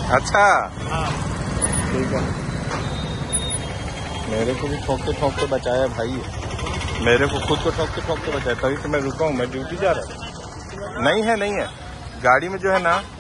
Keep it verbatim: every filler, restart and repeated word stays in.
अच्छा हाँ ठीक है। मेरे को भी ठोक के ठोक के बचाया भाई, मेरे को खुद को ठोक के ठोक के बचाया, तभी तो मैं रुका हूँ, मैं ड्यूटी जा रहा हूँ। नहीं है नहीं है गाड़ी में जो है ना